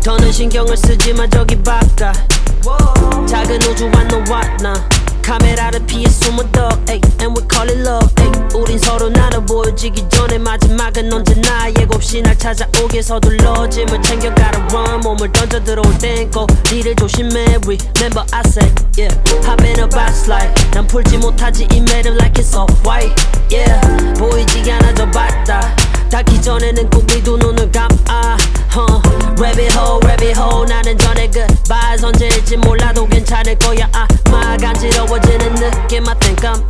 더는 신경을 쓰지마 저기 바깥 작은 우주와 너와 나 카메라를 피해 숨은 더 and we call it love 우린 서로 나눠 보여지기 전에 마지막은 언제나 예고없이 날 찾아오게 서둘러 짐을 챙겨 gotta run 몸을 던져 들어올 땐 꼭 니를 조심해 remember I said yeah I'm in a fast life 난 풀지 못하지 이 매력 like it's all white yeah 보이지 않아 저 바다 닿기 전에는 꼭 네 두 눈을 감아 rabbit hole 나는 전에 goodbyes 언제일지 몰라도 괜찮을 거야 아마 간지러워지는 느낌 I think I'm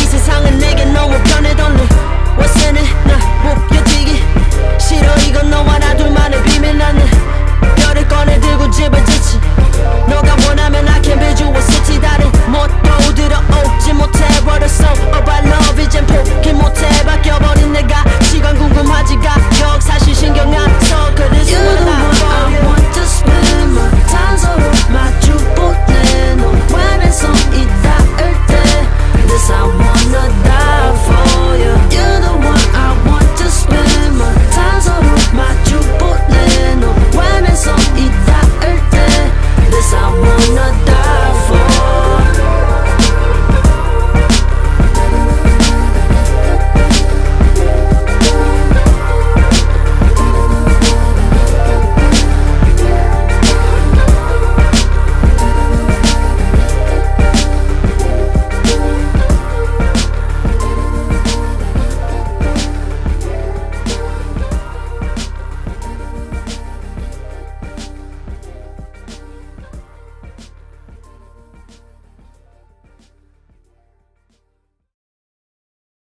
What's in it? 나 목여지기 싫어 이건 너와